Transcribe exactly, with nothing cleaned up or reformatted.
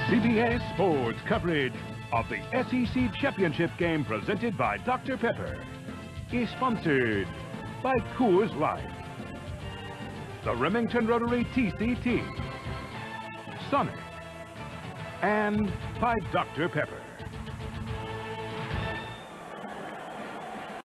C B S Sports coverage of the S E C Championship game presented by Doctor Pepper is sponsored by Coors Light, the Remington Rotary T C T, Sonic, and by Doctor Pepper.